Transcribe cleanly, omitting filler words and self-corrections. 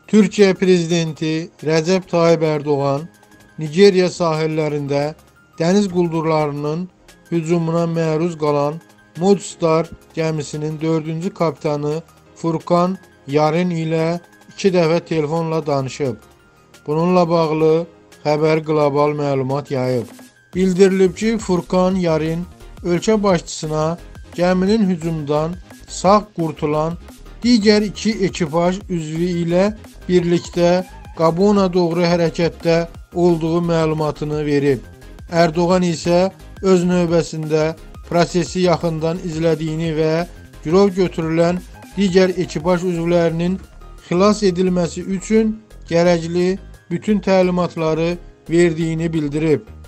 Türkiye Prezidenti Recep Tayyip Erdoğan, Nigeriya sahillərində dəniz quldurlarının hücumuna məruz qalan Moodstar gəmisinin 4-cü kapitanı Furkan Yarin ilə 2 dəfə telefonla danışıb. Bununla bağlı xəbər qlobal məlumat yayıb. Bildirilib ki, Furkan Yarin ölkə başçısına gəminin hücumdan sağ qurtulan digər 2 ekipaj üzvü ilə birlikdə Gabona doğru hərəkətdə olduğu məlumatını verib. Erdoğan isə öz növbəsində prosesi yaxından izlədiyini və girov götürülən digər ekipaj üzvlərinin xilas edilməsi üçün gərəkli bütün təlimatları verdiyini bildirib.